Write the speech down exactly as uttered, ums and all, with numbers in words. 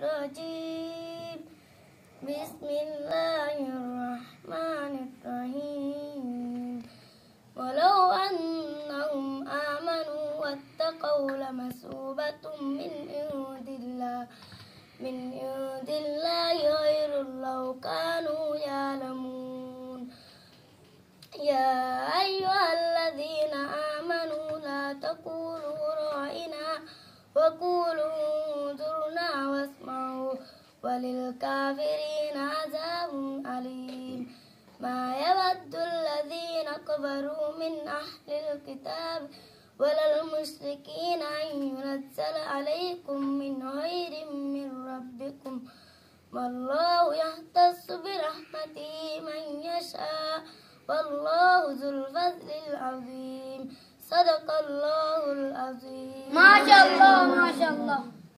الرجيم بسم الله الرحمن الرحيم ولو أنهم آمنوا واتقوا لمثوبة من عند الله من عند الله خير لو كانوا يعلمون يا أيها الذين آمنوا لا تقولوا راعنا وقولوا انظرنا واسمعوا وللكافرين عذاب أليم ما يود الذين كفروا من أهل الكتاب ولا المشركين أن ينزل عليكم من خير من ربكم والله يختص برحمته من يشاء والله ذو الفضل العظيم صدق الله العظيم. ما شاء الله ما شاء الله.